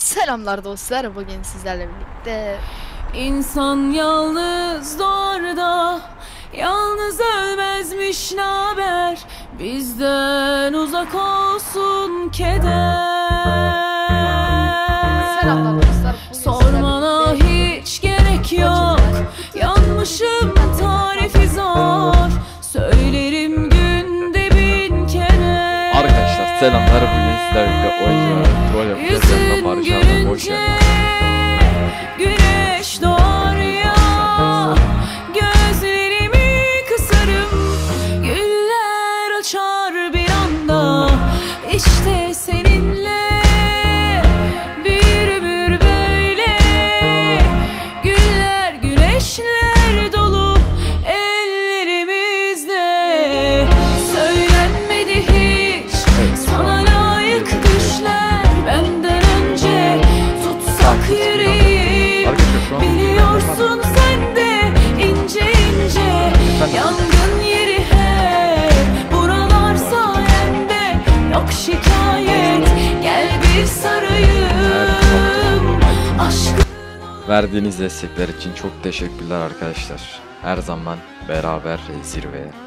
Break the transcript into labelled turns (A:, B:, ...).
A: Selamlar dostlar, bugün sizlerle birlikte
B: İnsan yalnız doğar da yalnız ölmezmiş, naber bizden uzak olsun keder.
A: selamlar dostlar.
B: Sormana hiç gerek yok, yanmışım tarifi zor, söylerim günde 1000 kere.
C: Arkadaşlar selamlar, bugün sizlerle birlikte oyuncularla troll yapacağız. Yanımda Barış abi, hoş geldin.
B: Güneş doğar ya, gözlerimi kısarım, güller açar bir anda, işte seninle bir ömür böyle. Güller güneşler dolu ellerimizde, söylenmedi hiç sana layık düşler benden önce, tutsak yüreğim biliyorsun sen de ince ince, yangın yeri hep buralar sayende, yok şikayet, gel bir sarayım aşkın.
C: Verdiğiniz destekler için çok teşekkürler arkadaşlar. Her zaman beraber zirveye.